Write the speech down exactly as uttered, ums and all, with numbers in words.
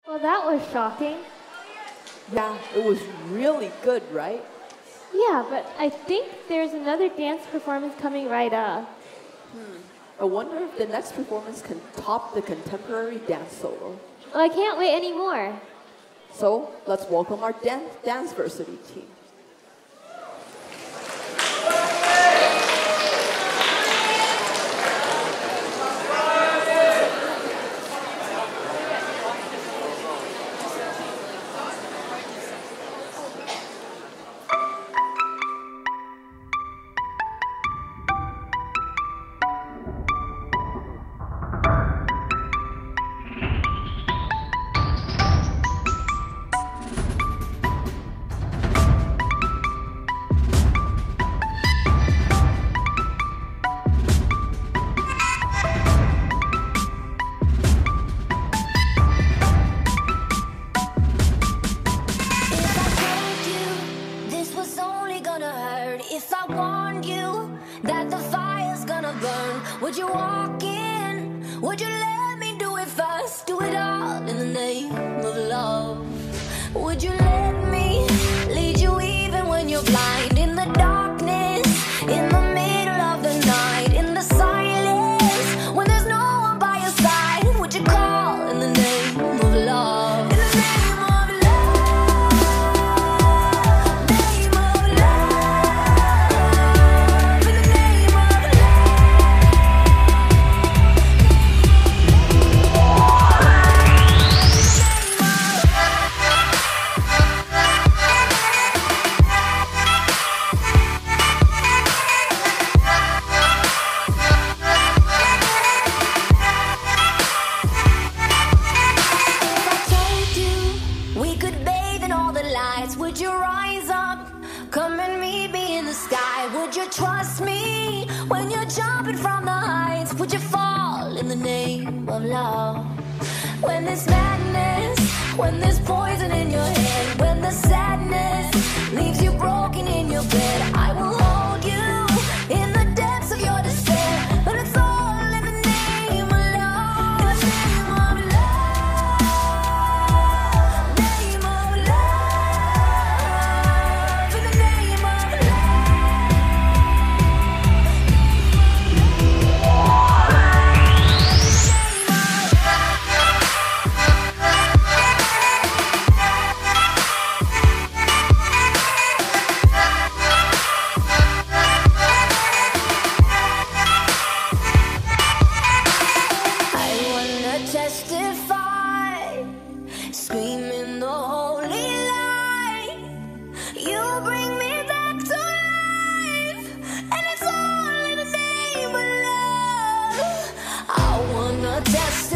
Well, that was shocking. Yeah, it was really good, right? Yeah, but I think there's another dance performance coming right up. Hmm. I wonder if the next performance can top the contemporary dance solo. Well, I can't wait anymore. So, let's welcome our dan Danceversity team. If I warned you that the fire's gonna burn, would you walk in? Would you let me do it first? Do it all in the name of love. Would you let me lead you even when you're blind? In the darkness, in the middle of the night, in the silence, when there's no one by your side, would you call in the name of love? In the name of love, name of love, in the name of would you rise up, come and meet me in the sky? Would you trust me when you're jumping from the heights? Would you fall in the name of love? When there's madness, when there's poison in your head, when the sadness leaves you broken in your bed, I will hold you in the depths of your despair. But it's all in the name of love. In the name of love, name of love, in the name of testify, screaming the holy light. You bring me back to life, and it's all in the name of love. I wanna testify.